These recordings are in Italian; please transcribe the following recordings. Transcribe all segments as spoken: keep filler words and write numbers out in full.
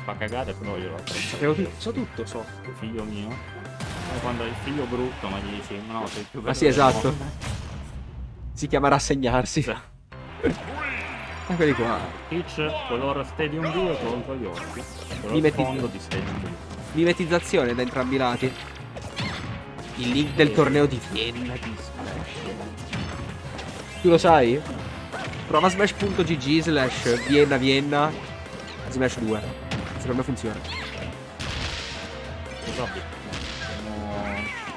fa cagare, però io lo apprezzo. Sapevo tutto, so tutto, so. Figlio mio. E quando hai il figlio brutto, ma gli dici, no, sei più bello. Ah sì, esatto. Si chiama rassegnarsi. Sì. Eccoli qua. Peach, color Stadium due contro gli orchi. Color Mimeti- fondo di Stadium due. Mimetizzazione da entrambi i lati. Il link del torneo di Vienna di Smash. Tu lo sai? Prova smash.gg slash Vienna Vienna Smash due. Secondo me funziona. Cosa abbiamo?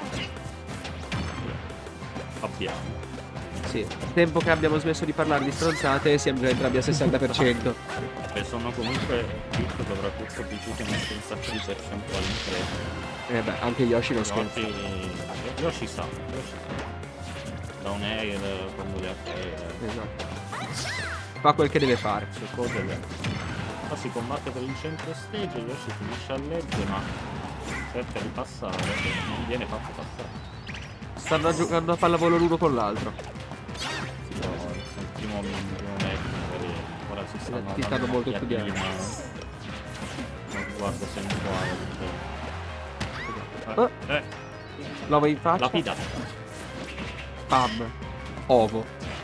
Abbiamo. Sì. Tempo che abbiamo smesso di parlare di stronzate, siamo già entrambi al sessanta per cento. E sono comunque Peach dovrà questo P C che mette un sacco di percentuali in tre. Eh beh, anche Yoshi non scherza. Yoshi, Yoshi sa, Yoshi sa. Da un air, quando le air. Esatto. Fa quel che deve fare. Su cose le... Ma si combatte per il centro stage, Yoshi finisce a legge, ma cerca di passare, non viene fatto passare. Stanno giocando a pallavolo l'uno con l'altro. Sì, però il primo, il primo match, magari ora si stanno Ti stanno molto studiando. Non guardo sensuale. Oh. Eh, L'uovo in faccia. lapidata. Pam. Ovo.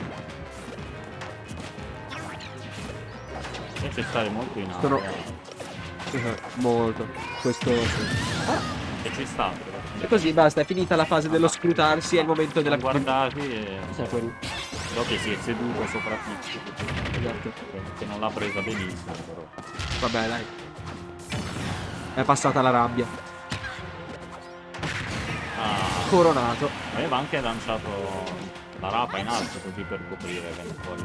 Invece stare molto in Sono- aria. Eh, Molto. Questo sì. E ci sta. però. E così basta, è finita la fase dello scrutarsi, è il momento della Guardati e... Sì, quello. Dopo si è seduto sopra Peach, Esatto. che non l'ha presa benissimo, però. Vabbè, dai. È passata la rabbia. Ah, Coronato. aveva anche lanciato la rapa in alto così per coprire eventuali.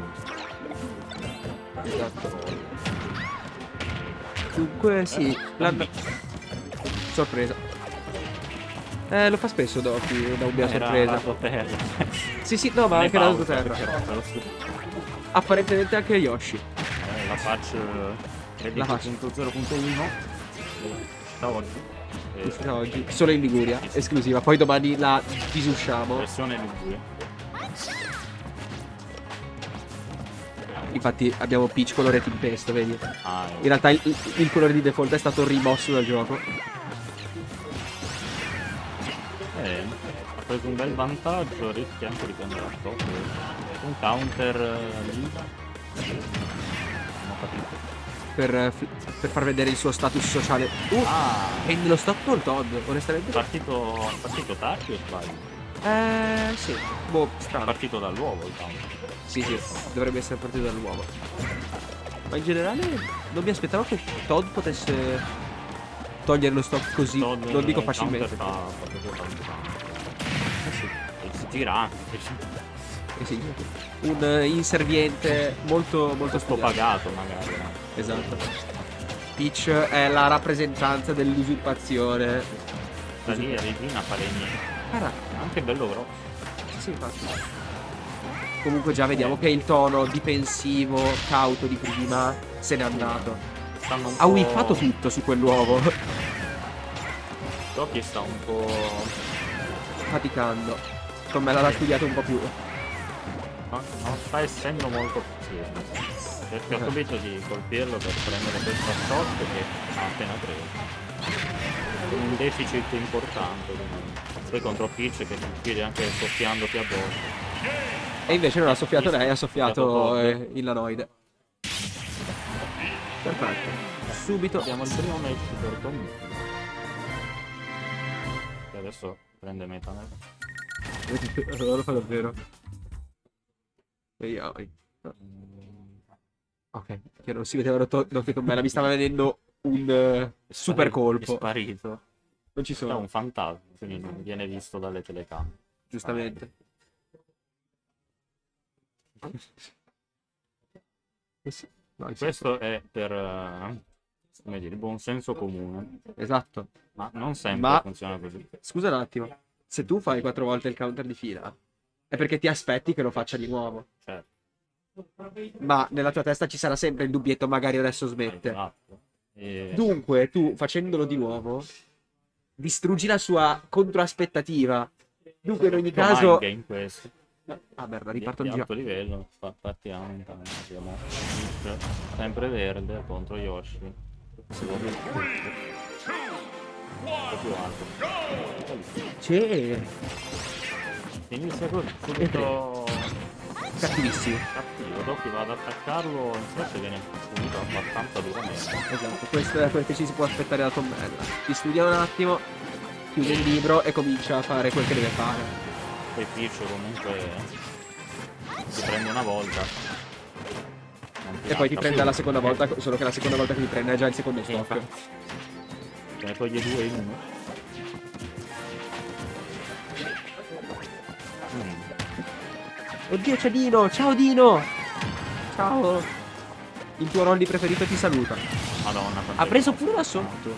Esatto. Dunque sì, l'hanno... Sorpresa. Eh, lo fa spesso Doki, da un via sorpresa. Terra. Sì, sì, no, ma anche la terra. Apparentemente anche Yoshi. Eh, la patch La patch. punto zero punto uno da oggi. E Uscita oggi. Solo in Liguria, esclusiva. Poi domani la disusciamo. versione Liguria. Infatti abbiamo Peach colore tempesto, vedi? Ah, In realtà il, il colore di default è stato rimosso dal gioco. eh, ha preso un bel vantaggio, rischia anche di prendere la top. Un counter eh, lì. Non ho capito. Per, eh, f- per far vedere il suo status sociale. Uh, Ah, è nello stock col Todd, onestamente. partito, partito tardi o sbaglio? Eh, sì. Boh, È strano. partito dall'uovo il counter. Sì, sì, dovrebbe essere partito dall'uomo. Ma in generale non mi aspettavo che Todd potesse togliere lo stock così. Todd, Non dico il facilmente. counter fa proprio tanto tanto. Eh sì, e si gira anche. Eh sì, un eh, inserviente molto, molto Sto studiato. pagato magari. no? Esatto. Peach è la rappresentanza dell'usurpazione. Da lì Regina fa le mie. Cara, Anche bello grosso. sì, sì, infatti. Comunque già vediamo che il tono difensivo, cauto di prima se n'è andato. Stanno un Ha po'... whiffato tutto su quell'uovo. Doki sta un po'... Faticando. Con me l'ha studiato un po' più. No, non sta essendo molto paziente. Perché ho capito di colpirlo per prendere questa shot che ha appena preso. Con un deficit importante. quindi. Poi contro Peach che ti uccide anche soffiandoti addosso. E invece non ha soffiato lei, ha Soffiato soffiato Todd. eh, il lanoide. Perfetto. Subito. Abbiamo il primo match per Tommy. Che adesso prende meta nel... Allora lo fa davvero. Ehi, ai. Ok, che non si vedevano Doki con me, la mi stava vedendo un eh, super È colpo. sparito. Non ci È sono, un fantasma, quindi non viene visto dalle telecamere. giustamente. Sì. No, sì. Questo è per eh, come dire, il buon senso comune, Esatto. ma non sempre Ma- funziona così. Scusa un attimo, se tu fai quattro volte il counter di fila, è perché ti aspetti che lo faccia di nuovo. Certo, Ma nella tua testa ci sarà sempre il dubbietto, magari adesso smette. esatto. E... Dunque, tu facendolo di nuovo, distruggi la sua controaspettativa. Dunque, in ogni Però caso. anche in questo Ah, merda, di, riparto di di alto livello pa- partiamo intanto. Abbiamo Peach sempre verde contro Yoshi secondo me proprio alto. C'è. Inizia così, subito Cattivissimo. cattivo, dopo va ad attaccarlo, in stress viene punito abbastanza duramente. Esatto, questo è quel che ci si può aspettare da Tommella. Ti studia un attimo, chiude il libro e comincia a fare quel che deve fare. Poi Peach comunque si prende una volta. non ti E poi ti lascia prende più. la seconda volta, solo che la seconda volta che ti prende è già il secondo Eh, stop. infatti. Te ne toglie due in uno. Mm. Oddio, c'è Dino! Ciao Dino! Ciao! Il tuo Rolly preferito ti saluta. Madonna, Ha preso pure da sotto.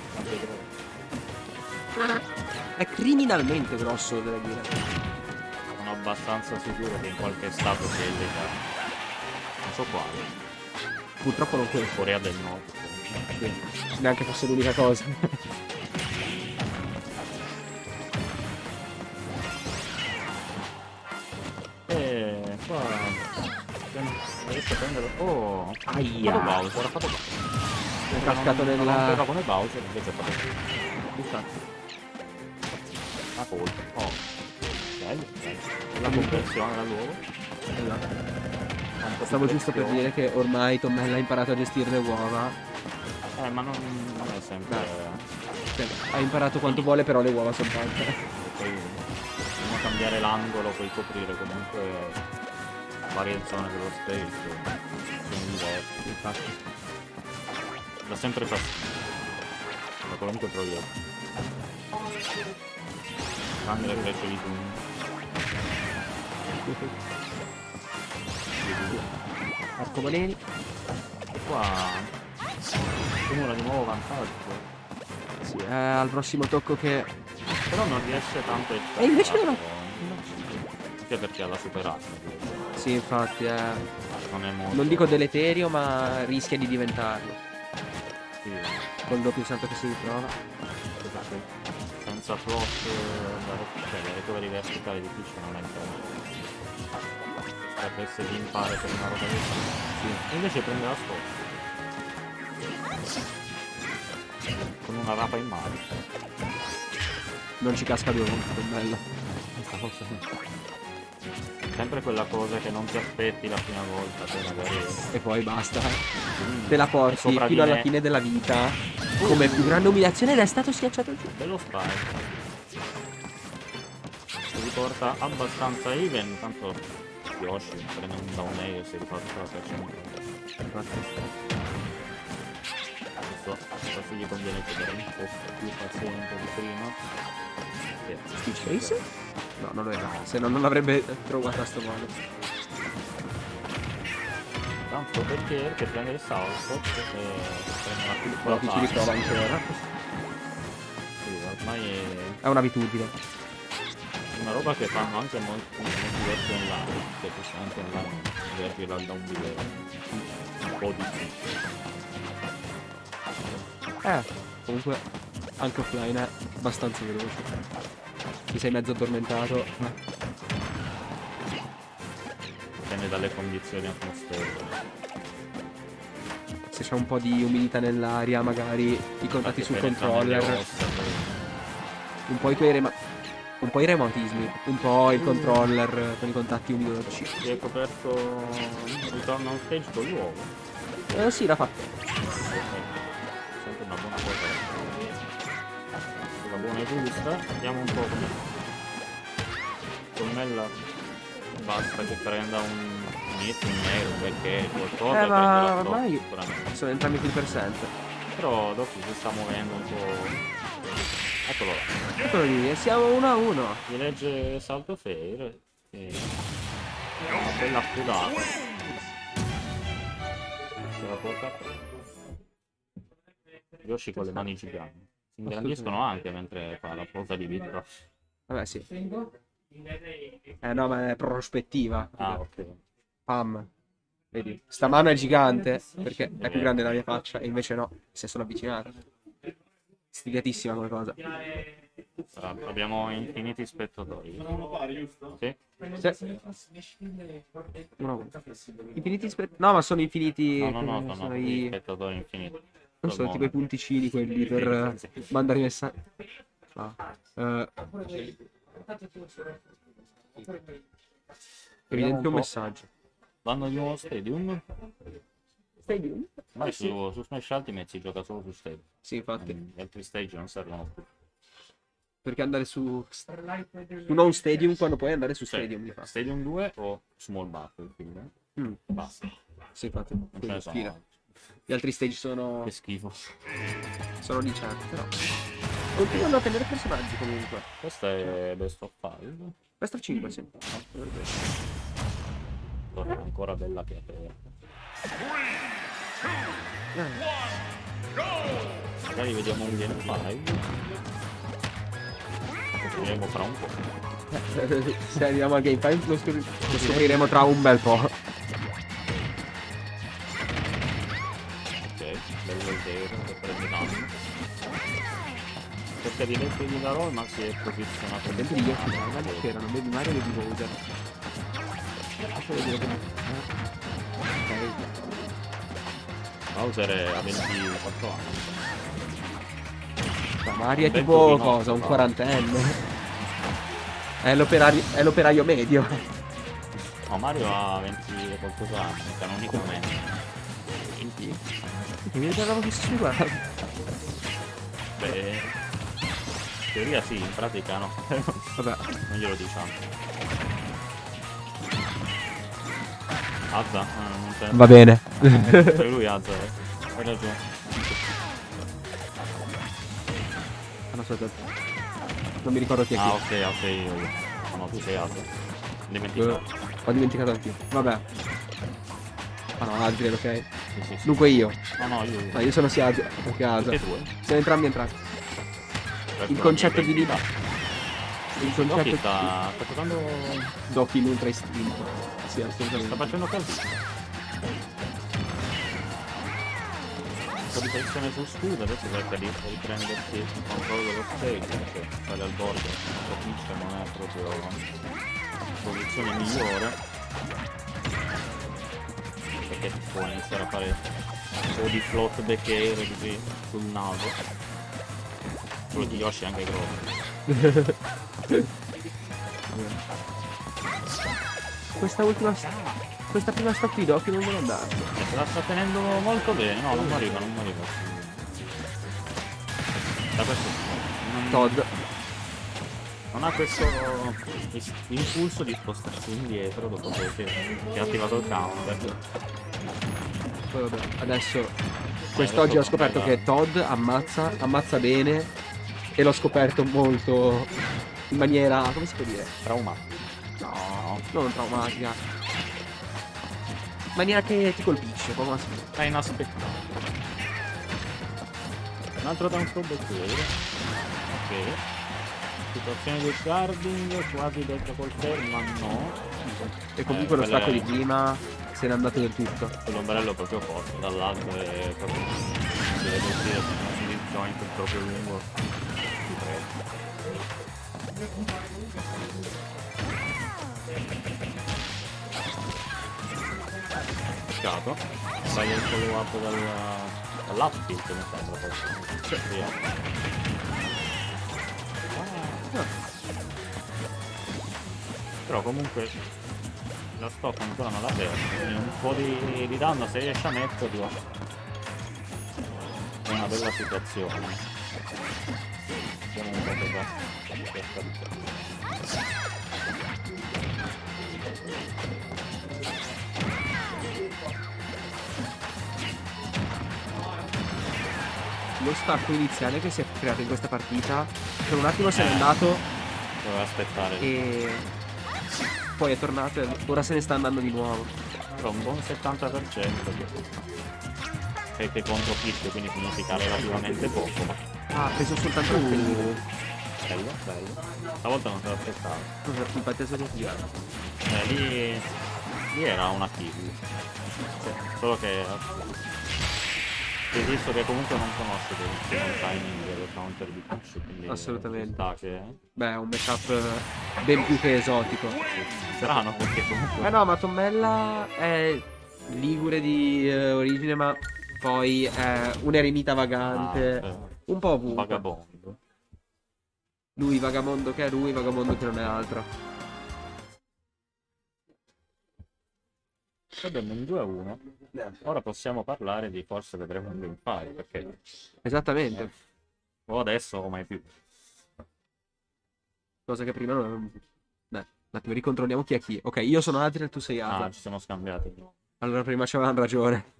È criminalmente grosso, devo dire. Sono abbastanza sicuro che in qualche stato sia illegale. Non so quale. Purtroppo non quello. Corea del Nord. Sì. Neanche fosse l'unica cosa. E qua non riesco a prendere. Oh, Aia. fatto Bowser, ha fatto Bowser. È cascato Non nella... rompeva come Bowser, invece ha fatto Bowser. La colpa. Oh. Bello, bello. La conversione dall'uovo. Esatto. Stavo giusto per dire che ormai Tommella ha imparato a gestire le uova. Eh, ma non, non è sempre. Cioè, ha imparato quanto vuole, però le uova sono tante. Poi bisogna cambiare l'angolo, poi coprire comunque la variazione dello space. Sono diversi. Infatti. Da sempre fastidio. Da qualunque progetto. Tranne invece di tu. Arcobaleni. Qua accumula di nuovo vantaggio. Sì, è al prossimo tocco che... Però non riesce tanto a E invece no. anche perché l'ha superato. Sì, infatti, è... Non è molto. non dico deleterio, ma rischia di diventarlo. Sì, Col doppio salto che si ritrova. perché senza flop la, cioè, le recovery verticali di Peach non è bello. Sapesse di impare per una roba del sì. E invece prende la scorsa. Con una rapa in mano. Non ci casca due volte, che bella. Sempre quella cosa che non ti aspetti la prima volta, poi magari. E poi basta. Mm, Te la porti sopra di fino alla me. fine della vita. Come più grande umiliazione ed è stato schiacciato giù. Bello spike. Si riporta abbastanza even, tanto Yoshi prende un down air e si riporta la cento. Adesso forse gli conviene chiedere un po' più paziente di prima. Stitch Face? No, non lo era. Se no non l'avrebbe trovato a sto modo. Tanto perché che prende il salto e prende una piccola Però chi ci riprova ancora. Sì, ormai è È un'abitudine. una roba che fanno anche molti, molti diversi online, che giustamente online vergila da un video un po' di più. Eh, comunque anche offline è abbastanza veloce. Ti sei mezzo addormentato. Dipende dalle condizioni atmosferiche. Se c'è un po' di umidità nell'aria, magari i contatti sul controller. Un po' i tuoi rema... Un po' i reumatismi, un po' il controller con i contatti umidoci. Si è coperto ritorno on stage con l'uovo. Eh sì, l'ha fatto. Sempre una buona cosa. La buona e giusta. Vediamo un po' come. Tommella basta che prenda un hit, un nero, un perché qualcosa. Eh ma prende la ormai flop, sicuramente. sono entrambi full percent. Però dopo si sta muovendo un po'. Eccolo là. Eccolo lì, e siamo uno a uno. Mi legge salto fair e una bella scudata. Se la porta. Yoshi con le mani giganti. Si ingrandiscono anche mentre fa la posa di vita. Vabbè sì. Eh no, ma è prospettiva. Ah, ok. Pam. Vedi, sta mano è gigante perché è più grande della mia faccia e invece no, si è solo avvicinata. Stigatissima come cosa. Ah, abbiamo infiniti spettatori. Sì? Sì. No, infiniti spe- No, ma sono infiniti. No, no, no, come sono sono i i- spettatori infiniti. Non so, tipo i punticini quelli per uh, mandare i messaggi. Ah. Uh, evidente un messaggio. Vanno di nuovo Stadium? Stadium? Ma eh, su, sì. Su Smash Ultimate si gioca solo su Stadium. Sì, infatti. Gli altri stage non servono più. Perché andare su, su non Stadium quando puoi andare su Stadium? Cioè, Stadium due o Small Battlefield? Mm. Basta. Sì, infatti. Non ce ne sono. Gli altri stage sono... Che schifo. Sono di certo, però... Continuano a tenere personaggi comunque. Questo è Best of five. Best of cinque, sì. Torna ancora bella che aperta. Magari vediamo un game five. Scopriremo fra un po'. Se arriviamo al game five lo, scopri lo scopriremo tra un bel po'. Ok, bello zero che prende danno. Cerca di mettergli da roll ma si è posizionato dentro gli occhi Mario c'erano Baby Mario e Baby Bowser. Lascia vedere come... Ok. Bowser ha ventiquattro anni. Ma Mario è tipo cosa? Un quarantenne? È l'operaio è l'operaio medio. No, Mario ha venti e qualcosa anni, canonicamente. venti? Che mi ricordavo che si guarda. Beh, in teoria sì, in pratica no. Vabbè. Non glielo diciamo. Azza, ah, non c'è. Va bene. Eh, lui Azza, eh. Hai ragione. Ah, no, aspetta. Non mi ricordo chi è chi. Ah, ok, ok, io. No, no, tu sei Azza. Dimenticato. Uh, ho dimenticato anch'io. Vabbè. Ah no, Adriel, ok. Sì, sì, sì. Dunque io. No, no, io. No, io sono sia Adriel che Asa. Tutti e due. Siamo entrambi entrati. Il concetto di Liba. Il concetto Doki sta, sta giocando. Doki in ultra istinto. Sì, assolutamente. Sta facendo così. Un po' di pressione sul scudo, adesso cerca di riprendersi il controllo dello stage, perché sale al bordo, capisce non è proprio la posizione migliore. Perché può iniziare a fare un po' di float back air così sul naso. Quello di Yoshi è anche grosso. Questa ultima questa prima stop di Doki non vuole andare. Eh, se la sta tenendo molto bene, no, non mi arriva, non mi arriva. Da questo non, Todd non ha questo impulso di spostarsi indietro dopo che, che ha attivato il counter. Poi vabbè, adesso quest'oggi ho scoperto che Todd ammazza, ammazza bene e l'ho scoperto molto in maniera, come si può dire? Traumatica. No, non traumatica. In maniera che ti colpisce, come si può. È inaspettato. Un altro downstop del player. Ok. Situazione del guarding, quasi detto col fermo, ma no. E comunque eh, lo stacco è... di prima se n'è andato del tutto. Quell'ombrello proprio forte, dall'alto è proprio... deve gestire il joint proprio lungo. Ti prego. Peccato. Sai il follow up dal... dall'uptilt mi sembra forse. Sì. Ah. Però comunque la stock ancora non l'ha persa, quindi un po' di, di danno se riesce a metterlo è una bella situazione. Vediamo un po' cosa riesce a dire. Lo stacco iniziale che si è creato in questa partita per un attimo se n'è andato, doveva aspettare, e poi è tornato e ora se ne sta andando di nuovo. però un buon settanta per cento sette contro Flip, quindi significa relativamente poco, ma Ah, ha preso soltanto un pellino. bello, bello. Stavolta non se l'aspettavo. Infatti è stato sbagliato. Eh, lì, lì era una kill, sì, solo che ho visto che comunque non conosce il timing del counter di push, quindi Assolutamente. sta che... Beh, è un backup ben più che esotico. strano perché comunque... Eh no, ma Tommella è ligure di eh, origine, ma Poi eh, un eremita vagante. Ah, Un po' ovunque. vagabondo. Lui vagabondo che è lui, vagabondo che non è altro. Abbiamo un due a uno. Ora possiamo parlare di forse vedremo un gameplay, perché Esattamente. o adesso o mai più. Cosa che prima non... Beh, un attimo, ricontrolliamo chi è chi. Ok, io sono Adriel, tu sei Ada. Ah, ci siamo scambiati. Allora prima c'avevano ragione.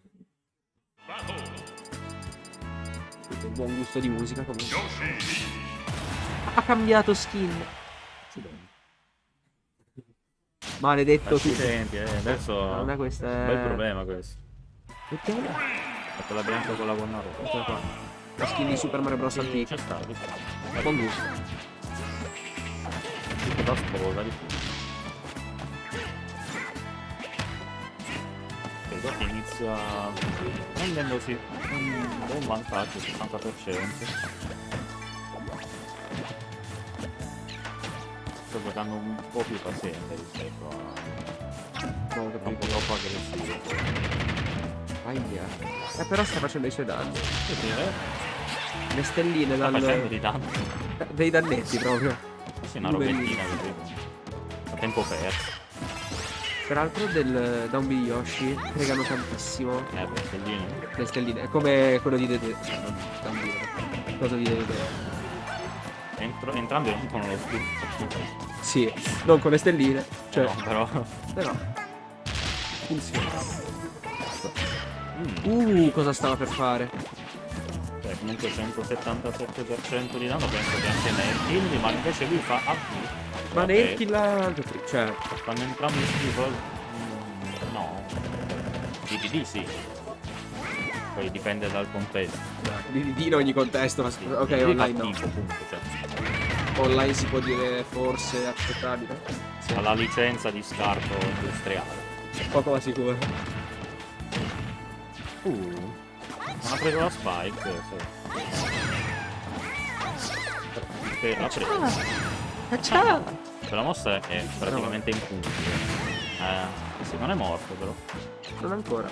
Un buon gusto di musica comunque. Ha cambiato skin. Maledetto tu. Accidenti, eh, adesso Guarda, questa è... un bel problema questo. Perché? È quella bianca con la gonna rosa. Eccola qua. La skin di Super Mario Bros. Sì, antica. c'è stato, c'è stato. Buon gusto. Tutto da sposa di più. E dopo inizia prendendosi un buon vantaggio, sessanta per cento. Sto giocando un po' più paziente rispetto a... No, un po' troppo aggressivo. Aia. Eh, però sta facendo i suoi danni. Che dire? Le stelline Sta dal... facendo di danno. dei dannetti proprio. Sì, una rovettina così. A tempo perso. Peraltro del Downbeat Yoshi fregano tantissimo. Eh, le stelline. Le stelline. È come quello di Dede. Cosa di Dede? Entro, entrambi rompono lo scudo. Sì, non con le stelline. Cioè, No, però... però. Funziona. Mm. Uh, cosa stava per fare? Cioè, comunque centosettantasette per cento di danno, penso che anche Nerkill, ma invece lui fa A più. Ma Nerkill ha... Cioè, Fanno entrambi schifo. Mm, no. D D D sì. Poi dipende dal contesto. di D D in ogni contesto. Ma... Sì, ok, D D D online fa no. schifo, punto, cioè. Online si può dire forse accettabile. Sì. Ha la licenza di scarto industriale. Poco ma sicuro. Uh, non ha preso la spike, sì. Che l'ha presa. Ciao! Quella mossa è praticamente in punto. Eh, sì, non è morto però. Non ancora.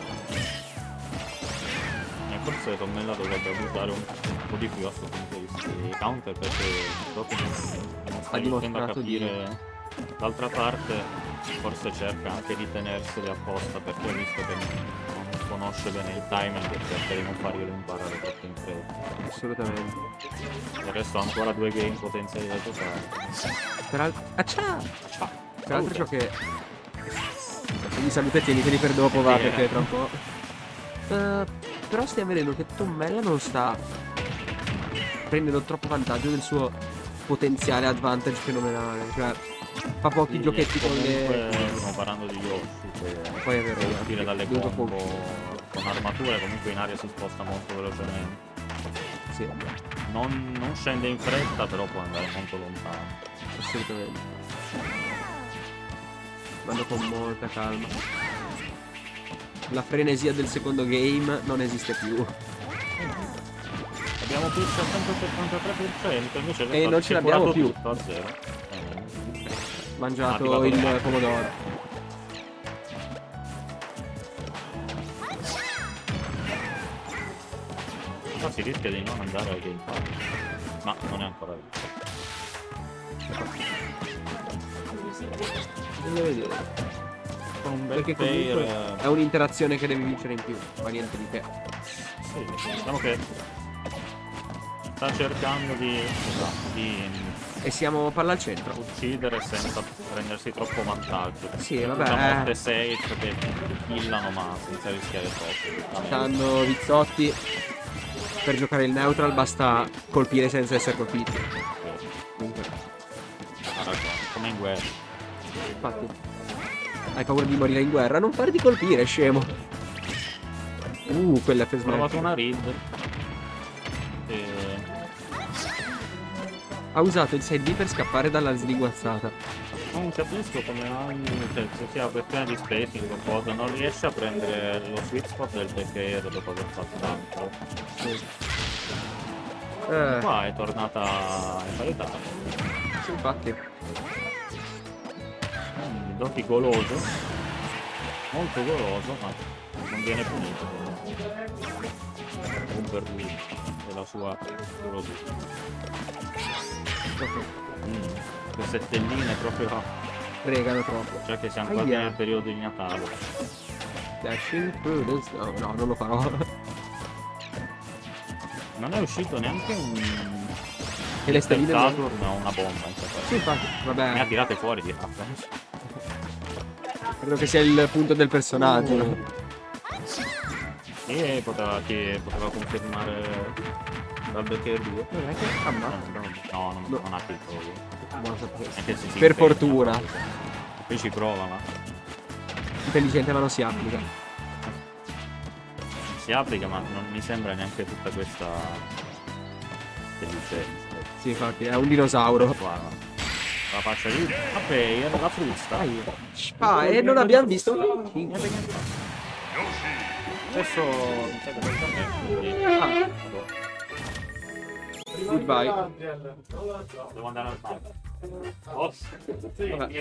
E forse Tommella dovrebbe abusare un po' di più a questo punto di vista di counter, perché dopo non sta Ha riuscendo a dimostrato di- capire. D'altra parte forse cerca anche di tenerseli apposta, perché ha visto che non conosce bene il timing e cerca di non farglielo imparare troppo in fretta. Assolutamente. Del resto ha ancora due game potenziali da giocare. Peraltro... Ah, ciao! Ciao. Peraltro ciò che... Mi salute, tieniteli per dopo, va, Sì, perché eh. tra un po'... Eh, però stiamo vedendo che Tommella non sta prendendo troppo vantaggio del suo potenziale advantage fenomenale. Cioè, fa pochi Sì, giochetti con comunque le... stiamo parlando di Yoshi che Poi è vero, può eh, uscire dalle due combo colpi. con armature, comunque in aria si sposta molto velocemente. Sì, Non, non scende in fretta, però può andare molto lontano. assolutamente. Vanno con molta calma. La frenesia del secondo game non esiste più. Abbiamo più il centosettantatré per cento, invece E non ce l'abbiamo curato più. tutto a zero. Eh, Mangiato Arrivato il le- pomodoro. Però si rischia di non andare al gameplay. Ma non è ancora visto. Bisogna vedere. Con un bel Perché fair, comunque eh, è un'interazione che devi vincere in più, ma niente di che. sì, diciamo che sta cercando di, esatto, di E siamo palla al centro. uccidere senza prendersi troppo vantaggio. Sì, vabbè, Usa eh. molte safe che killano ma senza rischiare troppo. Stanno Vizzotti. Per giocare il neutral basta colpire senza essere colpiti. Comunque, Ha ragione, come in guerra. infatti. Hai paura di morire in guerra? Non farti colpire, scemo. Uh, quella F Ho provato smash. una read. E... Ha usato il side B per scappare dalla slinguazzata. non capisco come mai, cioè, se sia questione di spacing o cosa, non riesce a prendere lo sweet spot del back air dopo aver fatto tanto. Sì. Eh, Qua è tornata in parità. sì, infatti. Doki goloso, molto goloso, ma non viene punito. Un per lui e la sua filosofia. Mm, queste stelline proprio Fregano troppo. già che siamo quasi Aia. nel periodo di Natale. Dashing through the snow. No, non lo farò. Non è uscito neanche un E le stelline non- Saturn o una bomba in questa Sì, infatti, ne ha vabbè, tirate fuori di là. credo che sia il punto del personaggio. E poteva, che poteva confermare Double due. Non è che ah, No, no. no, no, non, No. non ha titolo. Buono sapere. Anche se si Per impegna, fortuna. poi- Poi ci prova, ma Intelligente ma non si applica. si applica, ma non mi sembra neanche tutta questa intelligenza. Sì, infatti, è un dinosauro. Qua, la faccia lì. Vabbè, era la frusta. Ah, e non abbiamo visto. Adesso mi sa che questo è quindi- Ah, goodbye. Devo andare al bar. Ops. Vabbè.